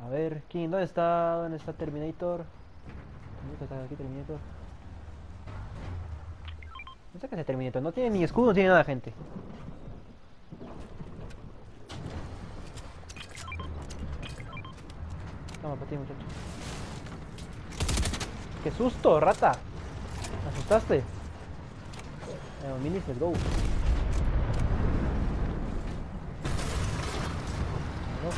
A ver, ¿quién? ¿Dónde está? ¿Dónde está Terminator? ¿Dónde está aquí Terminator? ¿Dónde está que ese Terminator? No tiene ni escudo, no tiene nada, gente. Toma, para ti, muchacho. ¡Qué susto, rata! ¿Me asustaste? Minis, let's go. No.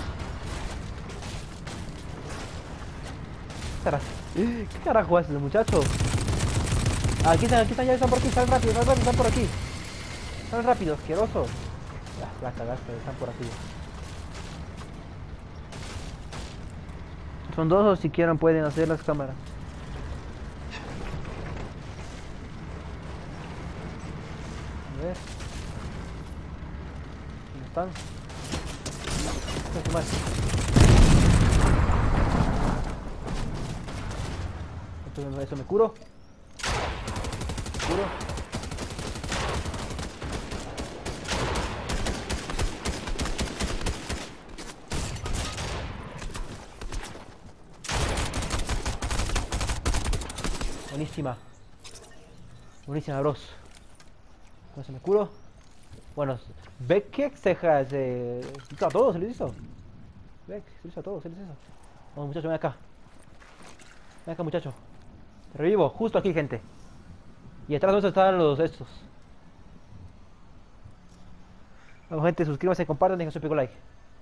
¿Qué carajo haces, muchacho? Aquí están, ya están por aquí, sal rápido, están por aquí. Sal rápido, asqueroso. La cagaste, están por aquí. Son dos o si quieren pueden hacer las cámaras. A ver. ¿Dónde están? ¿Qué más? Eso me curo. Curo. Buenísima. Buenísima, bros. No se me curo. Bueno, Beck que se hizo a todos, se les hizo. Beck, se les hizo a todos, se les hizo. Vamos, muchacho, ven acá. Ven acá, muchacho. Te revivo, justo aquí, gente. Y detrás de nosotros están los estos. Vamos, gente, suscríbanse, compartan, dejen su pico like.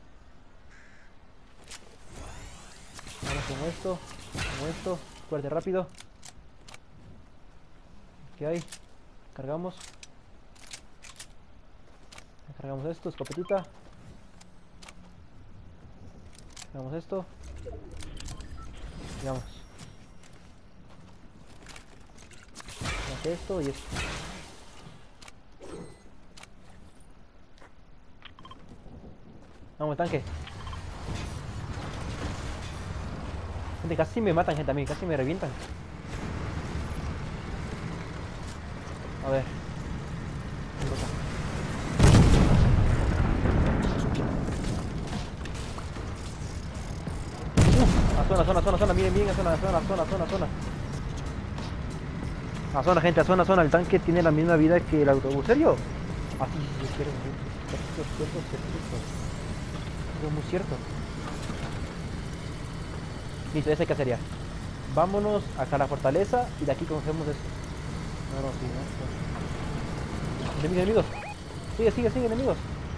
Vamos con esto. Fuerte, rápido. ¿Qué hay? Cargamos. Cargamos esto, escopetita. Cargamos esto. Digamos. Esto y esto. Vamos, tanque. Gente, casi me matan, gente, a mí, casi me revientan. A ver. Zona, miren, a zona. A zona, gente, a zona, el tanque tiene la misma vida que el autobús. ¿Serio? Ah, sí, es cierto. Es muy cierto. Listo, esa hay que hacer ya. Vámonos acá a la fortaleza y de aquí cogemos esto. No. Enemigos. Sigue, enemigos.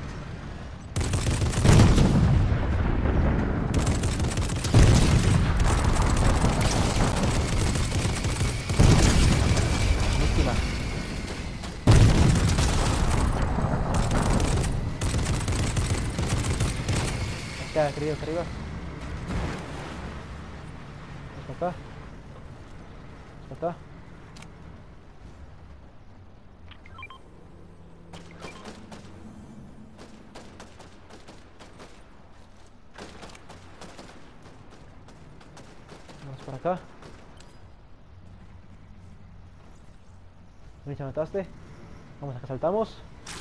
Víctima. Acá arriba. Acá. Vamos por acá. ¿Me mataste? Vamos, acá saltamos.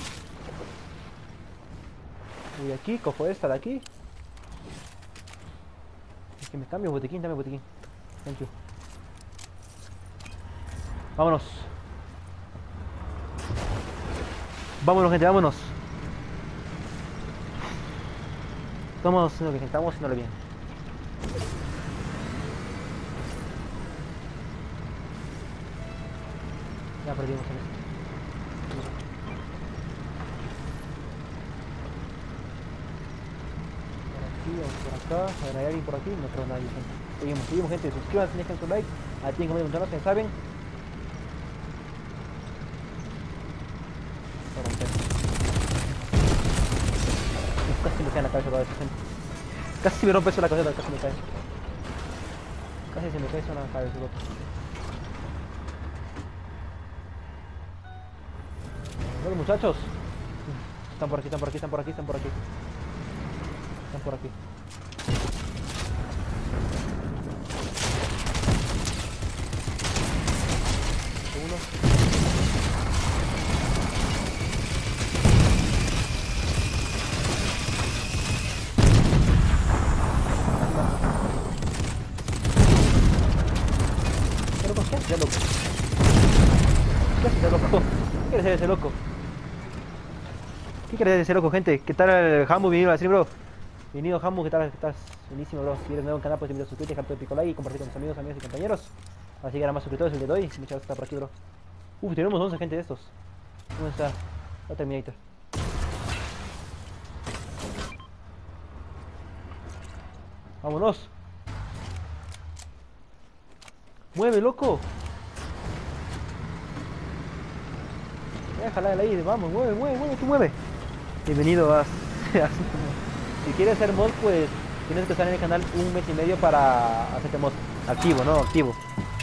Voy aquí, cojo esta de aquí. Es que me cambio botiquín, dame botiquín. Thank you. Vámonos. Gente, vámonos. Estamos haciéndolo bien. Ya perdimos en esto. Por acá, a ver, hay alguien por aquí, no creo nadie, gente. Seguimos, gente, suscríbanse, dejen su like, ahí tienen que comentar, ya saben. Casi me cae en la cabeza toda esta gente. Casi me rompe eso la cabeza, casi me cae. Casi se me cae eso en la cabeza. Bueno, muchachos. Están por aquí. Uno. ese loco? ¿Qué hace ese loco? ¿Qué quiere hacer ese loco? ¿Qué quiere hacer ese loco, gente? ¿Qué tal el Hambu? Bienvenido al stream, bro. Bienvenido, Hambu. ¿Qué tal? ¿Qué estás? Buenísimo, bro. Si eres nuevo en el canal, pues te invito a suscribirte, dejar tu pico like y compartir con tus amigos, amigas y compañeros. Así que a más suscriptores el día de hoy. Muchas gracias por estar por aquí, bro. Tenemos 11 gente de estos. ¿Dónde está? La Terminator. Vámonos. Mueve, loco. Déjala ahí, vamos, mueve, mueve, mueve, tú mueve. Bienvenido a... Si quieres hacer mod, pues tienes que estar en el canal un mes y medio para hacerte mod. Activo, ¿no? Activo.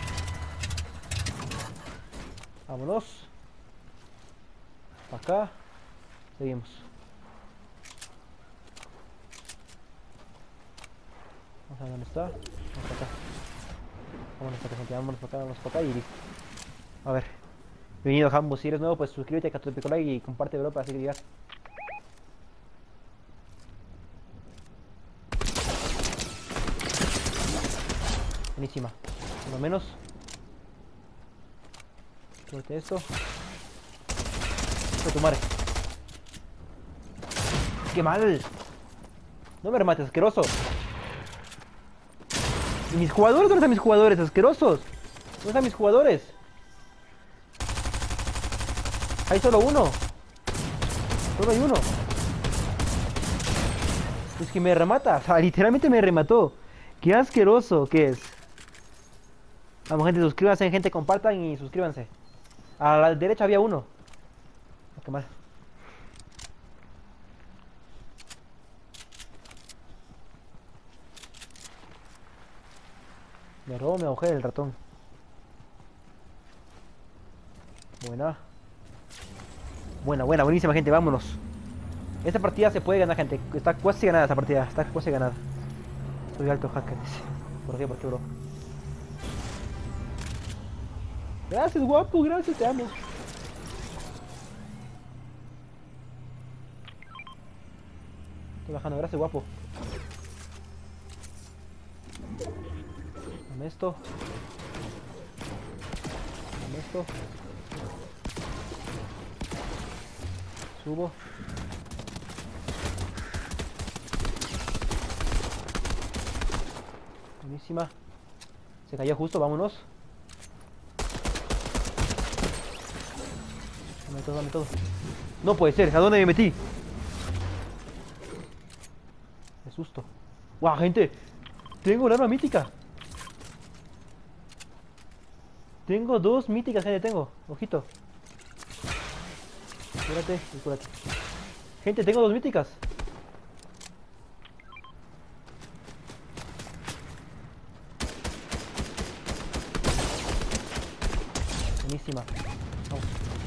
Vámonos. Acá. Seguimos. Vamos a ver dónde está. Vamos para acá. Vámonos para acá, gente. Vámonos para acá, vámonos para acá y listo. A ver. Bienvenido, Hambo. Si eres nuevo, pues suscríbete, que tu pico like y comparte, bro, para así que digas. Buenísima. Uno menos. Suerte esto. Esto tu madre. ¡Qué mal! No me remates, asqueroso. ¿Y mis jugadores? ¿Dónde están mis jugadores, asquerosos? ¿Dónde están mis jugadores? Hay solo uno. Solo hay uno. Es que me remata. O sea, literalmente me remató. Qué asqueroso que es. Vamos, gente, suscríbanse, gente, compartan y suscríbanse. A la derecha había uno. Ah, qué mal. Me robó mi agujero el ratón. Buena. Buena, buena, buenísima, gente, vámonos. Esta partida se puede ganar, gente. Está casi ganada esta partida. Está casi ganada. Soy alto hacker, dice. ¿Por qué? ¿Por qué, bro? Gracias, guapo, gracias, te amo. Estoy bajando, gracias, guapo. Dame esto. Dame esto. Subo. Buenísima. Se cayó justo, vámonos. Dame todo, dame todo. No puede ser, ¿a dónde me metí? Qué susto. ¡Guau, gente! Tengo el arma mítica. Tengo dos míticas, gente, tengo. Ojito. Cúrate y cúrate. Gente, tengo dos míticas. Buenísima. Vamos.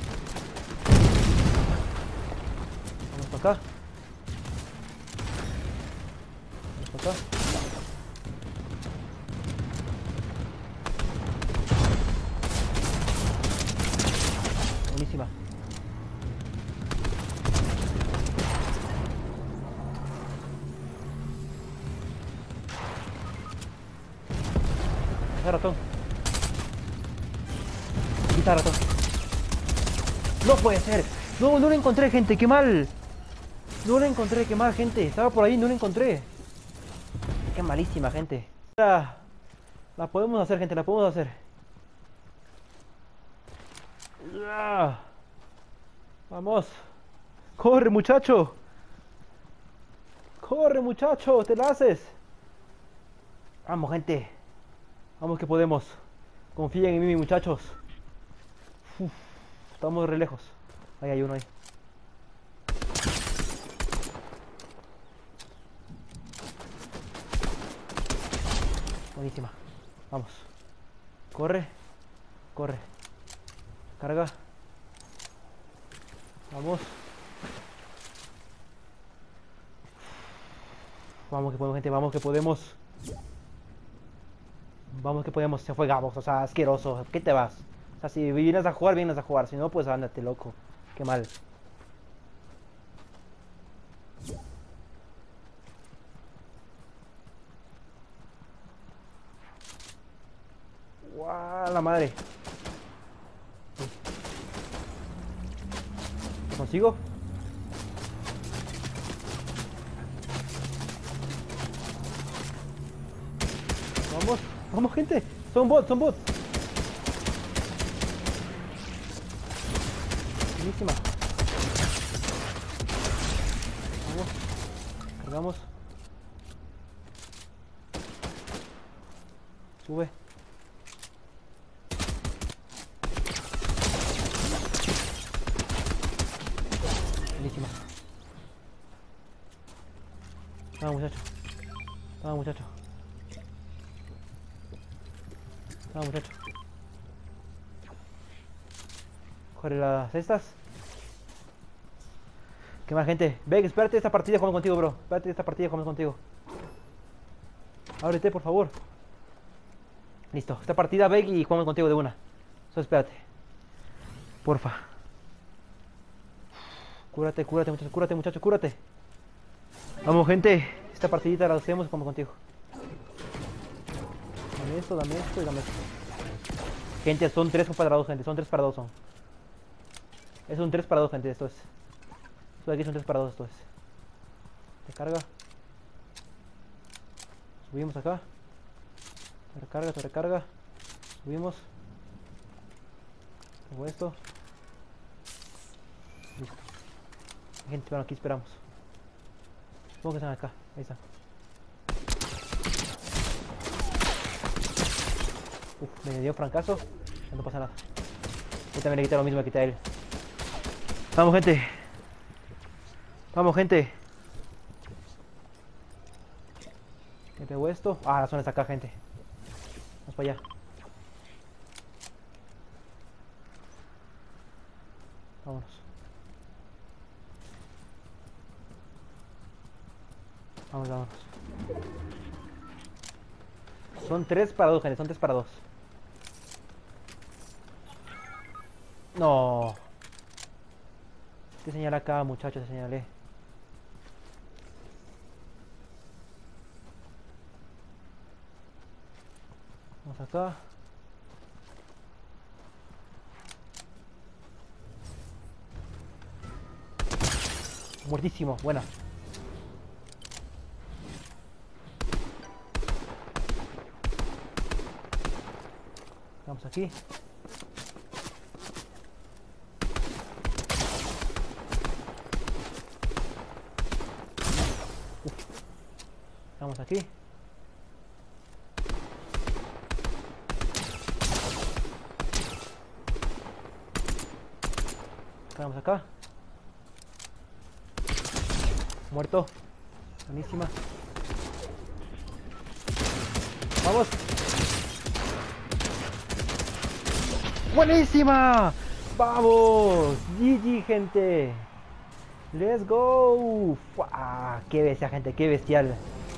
Vamos para acá. Vamos para acá. Buenísima. Quita ratón. Quita ratón. No puede ser. No, no lo encontré, gente. Qué mal. No lo encontré, qué mal, gente. Estaba por ahí, no lo encontré. Qué malísima, gente. La podemos hacer, gente. La podemos hacer. Vamos. Corre, muchacho. Corre, muchacho. Te la haces. Vamos, gente. Vamos que podemos. Confíen en mí, muchachos. Uf, estamos re lejos. Ahí hay uno ahí. Buenísima. Vamos. Corre. Corre. Carga. Vamos. Vamos que podemos, gente. Vamos que podemos. Vamos que podemos. Se fue Gabos. O sea, asqueroso. ¿Qué te vas? O sea, si vienes a jugar, vienes a jugar. Si no, pues ándate, loco. Qué mal. ¡Guau! La madre. sigo. Vamos, vamos gente. Son bots, son bots. Buenísima. Vamos. Cargamos. Sube. Buenísima. Vamos muchacho. Vamos muchacho. Vamos muchacho. Coge las estas. ¿Qué más gente? Beck, espérate esta partida, jugamos contigo, bro. Espérate esta partida, jugamos contigo. Ábrete, por favor. Listo, esta partida, Beck, y jugamos contigo de una. Solo espérate. Porfa. Cúrate, cúrate, muchacho, cúrate, muchacho, cúrate. Vamos, gente. Esta partidita la hacemos y jugamos contigo. Dame esto y dame esto. Gente, son 3 para 2, gente. Son 3 para 2 son. Es un 3 para 2, gente, esto es. Esto de aquí son 3 para 2, esto es. Recarga. Subimos acá. Se recarga. Subimos. Hago esto. Listo. Gente, bueno, aquí esperamos. Supongo que están acá. Ahí están. Me dio francazo. No pasa nada. Yo también le quité lo mismo, le quité a él. Vamos, gente. Vamos, gente. ¿Qué pegó esto? Ah, la zona está acá, gente. Vamos para allá. Vámonos. Vámonos. Son 3 para 2, gente. Son 3 para 2. No. Te señalé acá, muchacho, te señalé. Vamos acá. Muertísimo, buena. Vamos aquí. Vamos aquí. Vamos acá. Muerto. Buenísima. Vamos. Buenísima. Vamos. GG, gente. Let's go. ¡Fua! Qué bestia, gente. Qué bestial.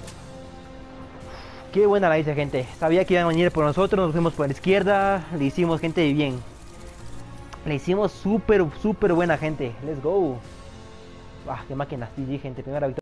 Qué buena la hice, gente. Sabía que iban a venir por nosotros. Nos fuimos por la izquierda. Le hicimos, gente, bien. Le hicimos súper buena, gente. Let's go. Qué máquina. GG, gente. Primera victoria.